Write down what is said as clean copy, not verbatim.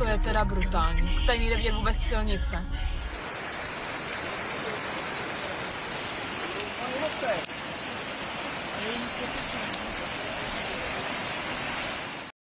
je teda brutální. Tady nejde vidět vůbec silnice. Ani